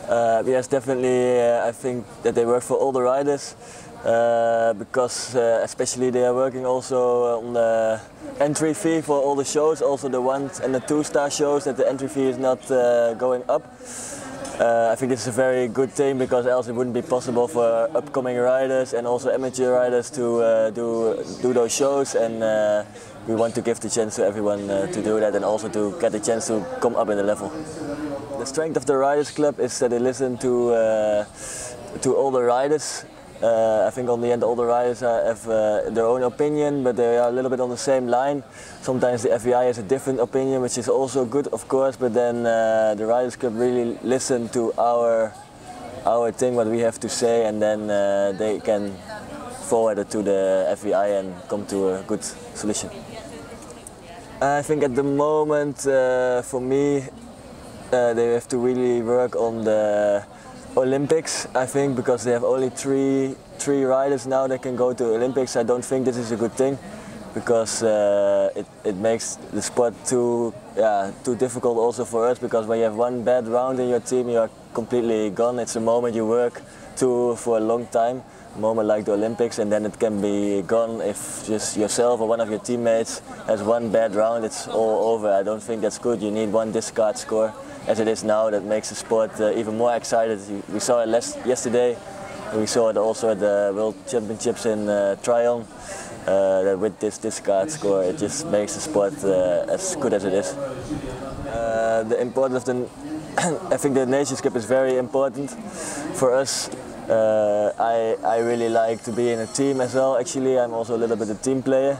Yes, definitely. I think that they work for all the riders because especially they are working also on the entry fee for all the shows, also the 1- and the 2-star shows, that the entry fee is not going up. I think this is a very good thing because else it wouldn't be possible for upcoming riders and also amateur riders to do those shows, and we want to give the chance to everyone to do that and also to get the chance to come up in the level. The strength of the Riders Club is that they listen to all the riders. I think on the end all the riders have their own opinion, but they are a little bit on the same line. Sometimes the FEI has a different opinion, which is also good, of course, but then the Riders Club really listen to our thing, what we have to say, and then they can forward it to the FEI and come to a good solution. I think at the moment, for me, they have to really work on the Olympics, I think, because they have only three riders now that can go to Olympics. I don't think this is a good thing because it makes the sport too difficult also for us, because when you have one bad round in your team, you are completely gone. It's a moment you work to for a long time, a moment like the Olympics, and then it can be gone if just yourself or one of your teammates has one bad round. It's all over. I don't think that's good. You need one discard score as it is now. That makes the sport even more excited. We saw it yesterday, and we saw it also at the World Championships in Tryon, that with this discard score it just makes the sport as good as it is. The importance of I think the Nations Cup is very important for us. I really like to be in a team as well. Actually, I'm also a little bit a team player.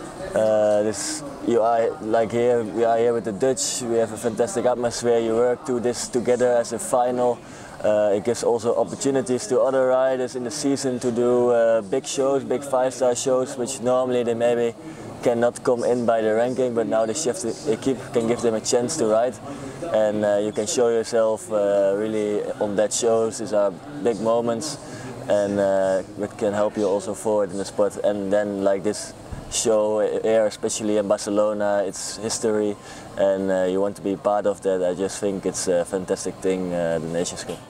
You are like here. We are here with the Dutch. We have a fantastic atmosphere. You work to this together as a final. It gives also opportunities to other riders in the season to do big shows, big 5-star shows, which normally they maybe cannot come in by the ranking, but now the shift equipe can give them a chance to ride, and you can show yourself really on that shows. These are big moments, and it can help you also forward in the sport. And then like this show here, especially in Barcelona, it's history, and you want to be part of that. I just think it's a fantastic thing, the Nations Cup.